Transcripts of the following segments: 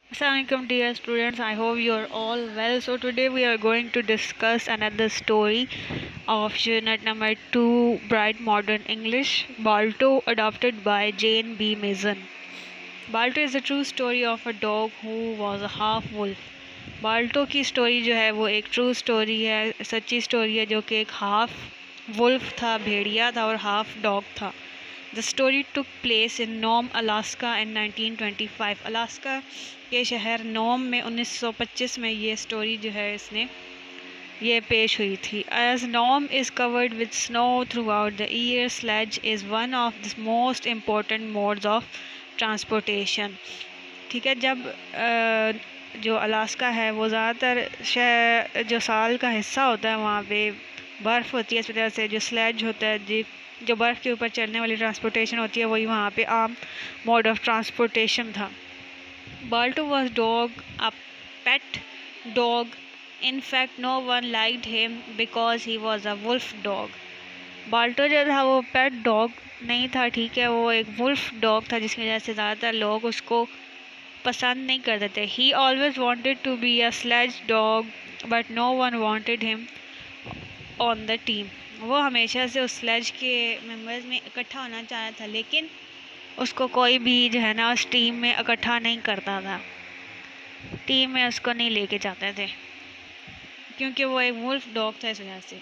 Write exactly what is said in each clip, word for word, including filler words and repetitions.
Assalamualaikum dear students, I hope you are all well. So today we are going to discuss another story of unit number two, Bright Modern English, Balto, adopted by Jane B. Mason. Balto is a true story of a dog who was a half wolf. बाल्टो की story जो है वो एक true story है, सच्ची story है, जो कि एक हाफ वुल्फ था, भेड़िया था और हाफ डॉग था. The story took place in Nome Alaska in nineteen twenty five. Alaska के शहर नोम में उन्नीस सौ पच्चीस में ये स्टोरी जो है इसने ये पेश हुई थी. As Nome is covered with snow throughout the year, sledge is one of the most important modes of transportation. ठीक है, जब आ, जो अलास्का है वो ज़्यादातर जो साल का हिस्सा होता है वहाँ पे बर्फ़ होती है, इस वजह से जो स्लेज होता है, जी जो बर्फ़ के ऊपर चलने वाली ट्रांसपोर्टेशन होती है, वही वहाँ पे आम मोड ऑफ ट्रांसपोर्टेशन था. Balto was dog a pet dog. In fact no one liked him because he was a wolf dog. Balto जो था वो पेट डॉग नहीं था, ठीक है, वो एक वुल्फ डॉग था, जिसकी वजह से ज़्यादातर लोग उसको पसंद नहीं करते थे. He always wanted to be a sledge dog but no one wanted him on the team. वो हमेशा से उस स्लेज के मेंबर्स में इकट्ठा होना चाहता था, लेकिन उसको कोई भी जो है ना उस टीम में इकट्ठा नहीं करता था, टीम में उसको नहीं लेके जाते थे, क्योंकि वो एक वुल्फ डॉग था, इस वजह से.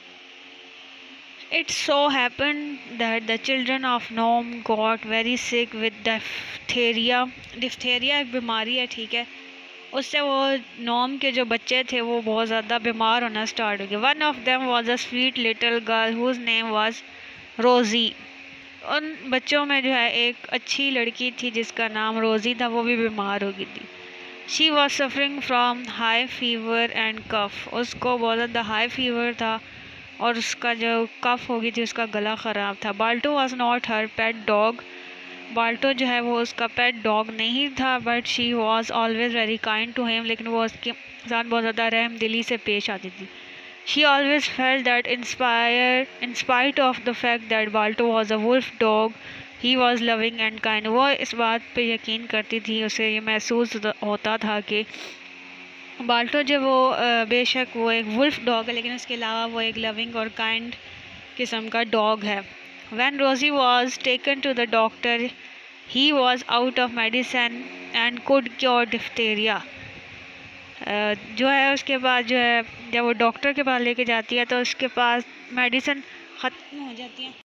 It so happened that the children of Nome got very sick with diphtheria. Diphtheria एक बीमारी है, ठीक है, उससे वो नोम के जो बच्चे थे वो बहुत ज़्यादा बीमार होना स्टार्ट हो गए. One of them was a sweet little girl whose name was Rosie. उन बच्चों में जो है एक अच्छी लड़की थी जिसका नाम रोज़ी था, वो भी बीमार हो गई थी. She was suffering from high fever and cough. उसको बहुत ज़्यादा हाई फीवर था और उसका जो कफ हो गई थी, उसका गला ख़राब था. Balto was not her pet dog. Balto जो है वो उसका पेट डॉग नहीं था, but she was always very kind to him. लेकिन वो उसके साथ बहुत ज़्यादा रहम दिली से पेश आती थी. She always felt that inspire in spite of the fact that Balto was a wolf dog he was loving and kind. वो इस बात पे यकीन करती थी, उसे ये महसूस होता था कि बाल्टो जो वो बेशक वो एक वुल्फ डॉग है, लेकिन उसके अलावा वो एक लविंग और काइंड किस्म का डॉग है. When Rosie was taken to the doctor he was out of medicine and could cure diphtheria. जो है उसके पास जो है जब वो डॉक्टर के पास लेके जाती है तो उसके पास मेडिसिन ख़त्म हो जाती है.